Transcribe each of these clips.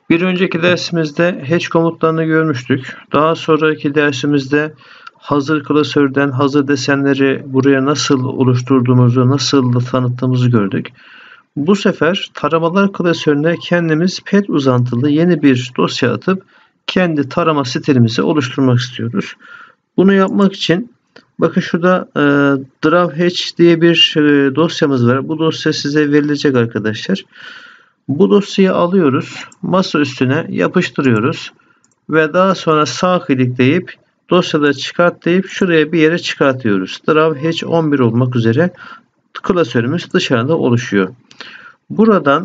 Bir önceki dersimizde hatch komutlarını görmüştük. Daha sonraki dersimizde hazır klasörden hazır desenleri buraya nasıl oluşturduğumuzu, nasıl tanıttığımızı gördük. Bu sefer taramalar klasörüne kendimiz pet uzantılı yeni bir dosya atıp kendi tarama stilimizi oluşturmak istiyoruz. Bunu yapmak için bakın şurada Draw Hatch diye bir dosyamız var. Bu dosya size verilecek arkadaşlar. Bu dosyayı alıyoruz, masa üstüne yapıştırıyoruz ve daha sonra sağ klikleyip dosyada çıkart deyip şuraya bir yere çıkartıyoruz. Draw Hatch 11 olmak üzere klasörümüz dışarıda oluşuyor. Buradan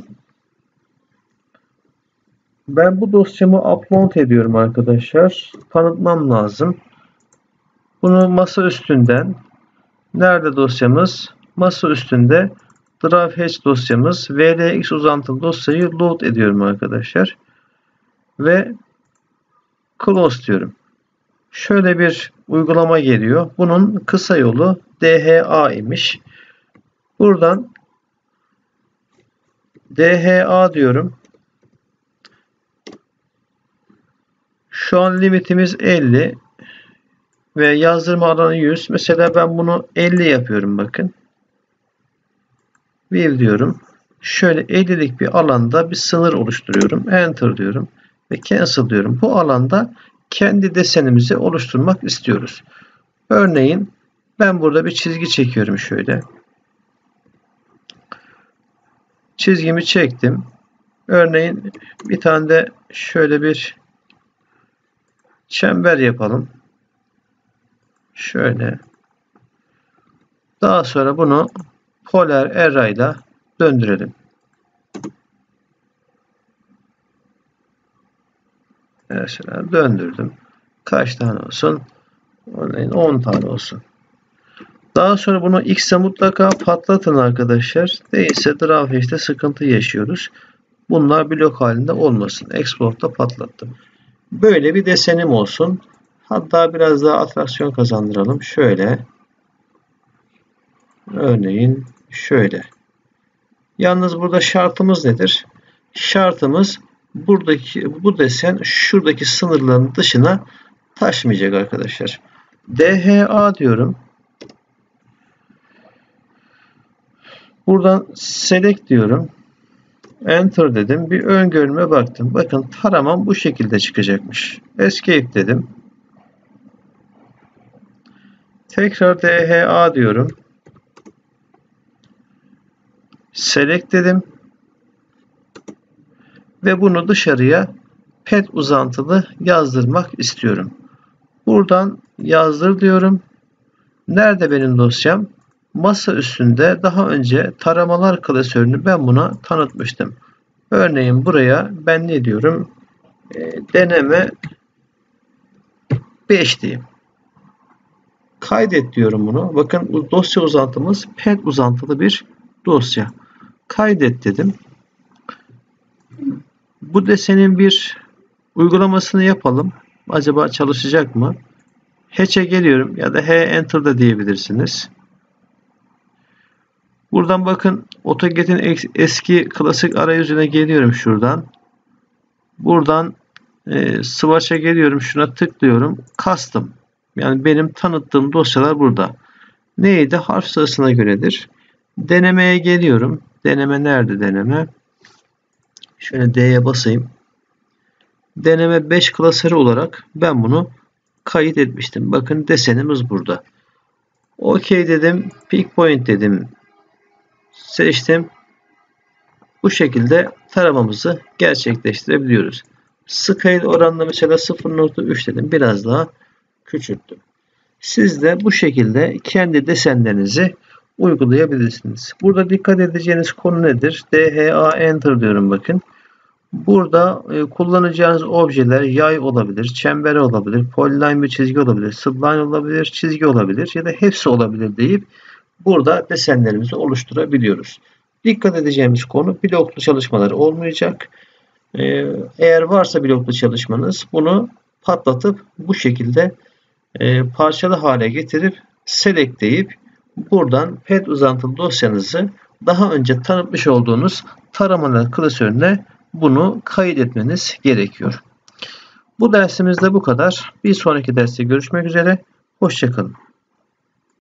ben bu dosyamı upload ediyorum arkadaşlar. Tanıtmam lazım. Bunu masa üstünden, nerede dosyamız? Masa üstünde Draw Hatch dosyamız, VLX uzantılı dosyayı load ediyorum arkadaşlar. Ve close diyorum. Şöyle bir uygulama geliyor. Bunun kısa yolu DHA imiş. Buradan DHA diyorum. Şu an limitimiz 50 ve yazdırma alanı 100. Mesela ben bunu 50 yapıyorum bakın. View diyorum. Şöyle 50'lik bir alanda bir sınır oluşturuyorum. Enter diyorum ve cancel diyorum. Bu alanda kendi desenimizi oluşturmak istiyoruz. Örneğin ben burada bir çizgi çekiyorum şöyle. Çizgimi çektim. Örneğin bir tane de şöyle bir çember yapalım. Şöyle. Daha sonra bunu polar array ile döndürelim. Mesela döndürdüm. Kaç tane olsun? Örneğin 10 tane olsun. Daha sonra bunu x'e mutlaka patlatın arkadaşlar. Değilse Draw Hatch'te sıkıntı yaşıyoruz. Bunlar blok halinde olmasın. Export'ta patlattım. Böyle bir desenim olsun. Hatta biraz daha atraksiyon kazandıralım. Şöyle. Örneğin şöyle. Yalnız burada şartımız nedir? Şartımız bu desen şuradaki sınırların dışına taşmayacak arkadaşlar. DHA diyorum. Buradan select diyorum. Enter dedim. Bir ön görünüme baktım. Bakın taramam bu şekilde çıkacakmış. Escape dedim. Tekrar DHA diyorum. Select dedim. Ve bunu dışarıya pet uzantılı yazdırmak istiyorum. Buradan yazdır diyorum. Nerede benim dosyam? Masa üstünde daha önce taramalar klasörünü ben buna tanıtmıştım. Örneğin buraya ben ne diyorum? Deneme 5 diyeyim. Kaydet diyorum bunu. Bakın bu dosya uzantımız pet uzantılı bir dosya. Kaydet dedim. Bu desenin bir uygulamasını yapalım. Acaba çalışacak mı? Hatch'e geliyorum ya da Enter da diyebilirsiniz. Buradan bakın AutoCAD'in eski klasik arayüzüne geliyorum şuradan. Buradan Swatch'a geliyorum. Şuna tıklıyorum. Custom. Yani benim tanıttığım dosyalar burada. Neydi? Harf sırasına göredir. Denemeye geliyorum. Deneme nerede deneme? Şöyle D'ye basayım. Deneme 5 klasörü olarak ben bunu kayıt etmiştim. Bakın desenimiz burada. OK dedim. Pick point dedim. Seçtim. Bu şekilde taramamızı gerçekleştirebiliyoruz. Scale oranını mesela 0.3 dedim. Biraz daha küçülttüm. Siz de bu şekilde kendi desenlerinizi uygulayabilirsiniz. Burada dikkat edeceğiniz konu nedir? DHA Enter diyorum bakın. Burada kullanacağınız objeler yay olabilir, çember olabilir, polyline bir çizgi olabilir, spline olabilir, çizgi olabilir ya da hepsi olabilir deyip burada desenlerimizi oluşturabiliyoruz. Dikkat edeceğimiz konu bloklu çalışmalar olmayacak. Eğer varsa bloklu çalışmanız bunu patlatıp bu şekilde parçalı hale getirip select deyip buradan pet uzantılı dosyanızı daha önce tanıtmış olduğunuz taramalar klasörüne bunu kaydetmeniz gerekiyor. Bu dersimizde bu kadar. Bir sonraki derste görüşmek üzere. Hoşça kalın.